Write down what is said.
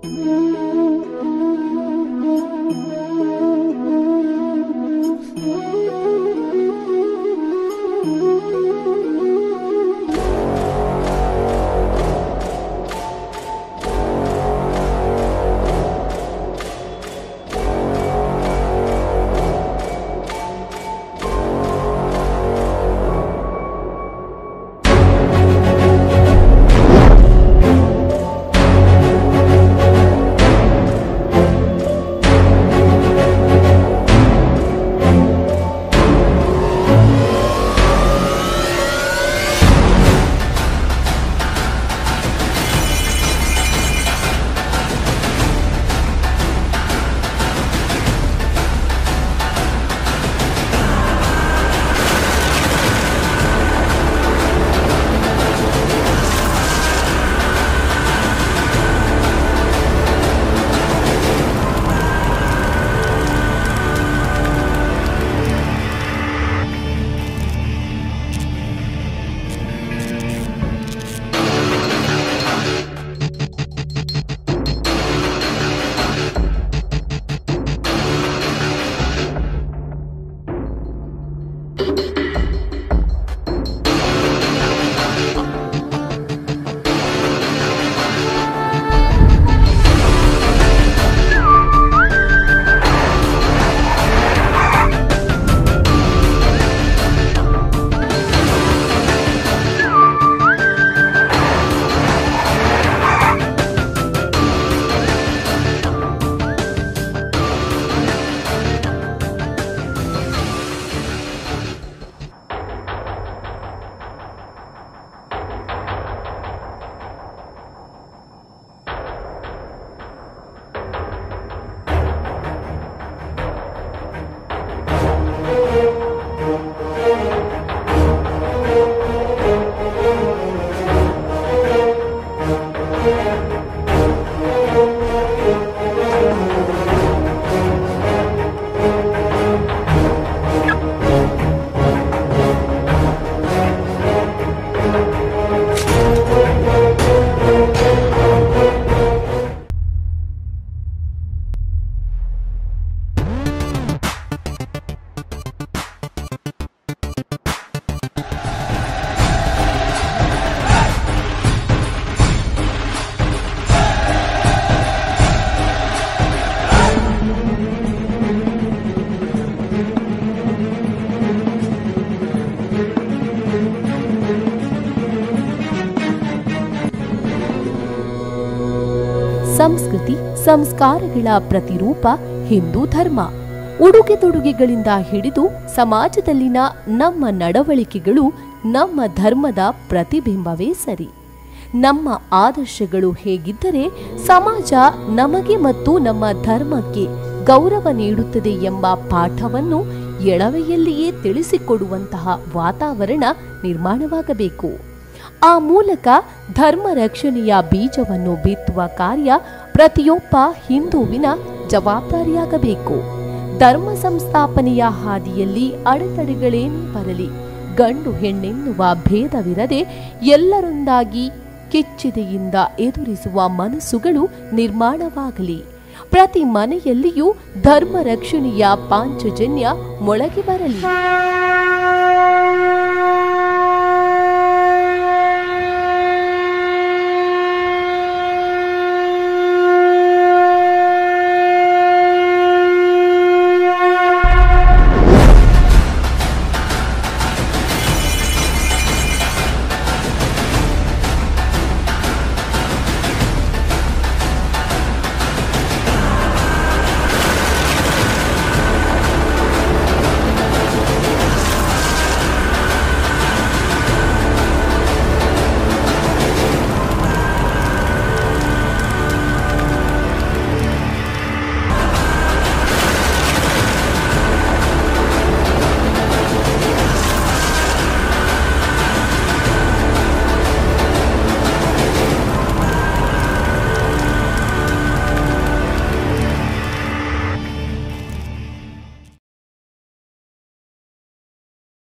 ಸಂಸ್ಕೃತಿ ಸಂಸ್ಕಾರಗಳ ಪ್ರತಿರೂಪ ಹಿಂದೂ ಧರ್ಮ. ಉಡುಗೆ ತೊಡುಗೆಗಳಿಂದ ಹಿಡಿದು ಸಮಾಜದಲ್ಲಿನ ನಮ್ಮ ನಡವಳಿಕೆಗಳು ನಮ್ಮ ಧರ್ಮದ ಪ್ರತಿಬಿಂಬವೇ ಸರಿ. ನಮ್ಮ ಆದರ್ಶಗಳು ಹೇಗಿದ್ದರೆ ಸಮಾಜ ನಮಗೆ ಮತ್ತು ನಮ್ಮ ಧರ್ಮಕ್ಕೆ ಗೌರವ ನೀಡುತ್ತದೆ ಎಂಬ ಪಾಠವನ್ನು ಎಳವೆಯಲ್ಲಿಯೇ ತಿಳಿಸಿಕೊಡುವಂತಹ ವಾತಾವರಣ ನಿರ್ಮಾಣವಾಗಬೇಕು. ಆ ಮೂಲಕ ಧರ್ಮ ರಕ್ಷಣೆಯ ಬೀಜವನ್ನು ಬಿತ್ತುವ ಕಾರ್ಯ ಪ್ರತಿಯೊಬ್ಬ ಹಿಂದೂವಿನ ಜವಾಬ್ದಾರಿಯಾಗಬೇಕು. ಧರ್ಮ ಸಂಸ್ಥಾಪನೆಯ ಹಾದಿಯಲ್ಲಿ ಅಡೆತಡೆಗಳೇನೇ ಬರಲಿ, ಗಂಡು ಹೆಣ್ಣೆನ್ನುವ ಭೇದವಿರದೆ ಎಲ್ಲರೊಂದಾಗಿ ಕಿಚ್ಚಿದೆಯಿಂದ ಎದುರಿಸುವ ಮನಸ್ಸುಗಳು ನಿರ್ಮಾಣವಾಗಲಿ. ಪ್ರತಿ ಮನೆಯಲ್ಲಿಯೂ ಧರ್ಮ ರಕ್ಷಣೆಯ ಪಾಂಚಜನ್ಯ ಮೊಳಗಿ ಬರಲಿ.